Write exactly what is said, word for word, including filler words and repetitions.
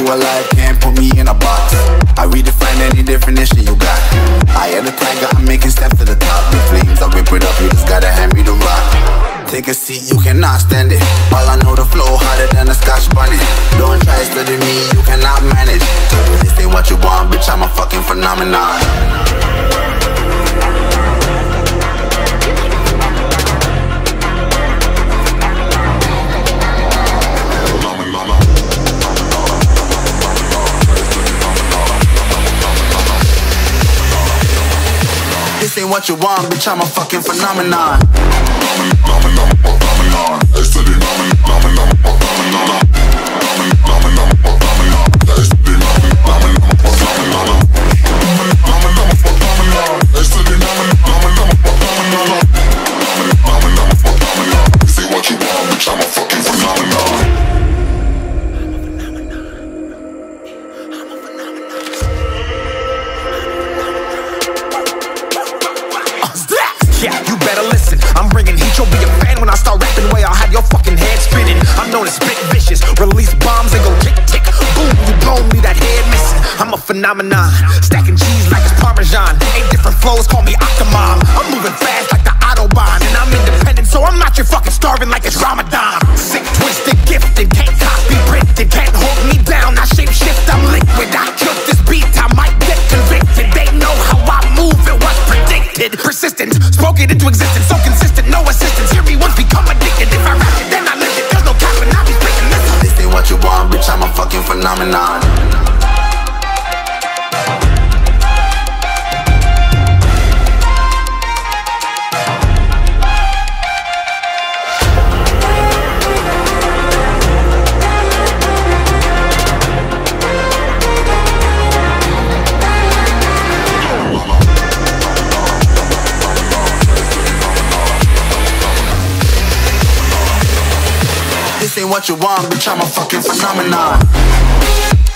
alive, can't put me in a box. I redefine any definition you got. I am the tiger, I'm making steps to the top. The flames, I rip it up, you just gotta hand me the rock. Take a seat, you cannot stand it. All I know, the flow harder than a Scotch bonnet. Don't try study me, you cannot manage. This ain't what you want, bitch, I'm a fucking phenomenon. This ain't what you want, bitch, I'm a fucking phenomenon. Phenomenon, phenomenon, yesterday, phenomenon, phenomenon, phenomenon, phenomenon, yesterday, phenomenon, phenomenon, phenomenon, phenomenon, yesterday, phenomenon, phenomenon, phenomenon, phenomenon. This ain't what you want, bitch, I'm a fucking phenomenon. Yeah, you better listen. I'm bringing heat, you'll be a fan when I start rapping. Way I'll have your fucking head spinning. I'm known as spit vicious, release bombs and go tick tick. Boom, you blown me that head missing. I'm a phenomenon, stacking cheese like it's Parmesan. Eight different flows, call me Octomom. I'm moving fast like the Autobahn, and I'm independent, so I'm not your fucking starving like it's Ramadan. Sick, twisted, gifted, can't copy, printed, can't hold me down. I shape shift, I'm liquid. I killed this beat, I might get convicted. They know how I move, it was predicted. Persistent, spoke it into existence, so consistent, no assistance. Hear me once, become addicted. If I rap it, then I live it. There's no capping, I'll be speaking this. This ain't what you want, bitch, I'm a fucking phenomenon. This ain't what you want, bitch, I'm a fucking phenomenon.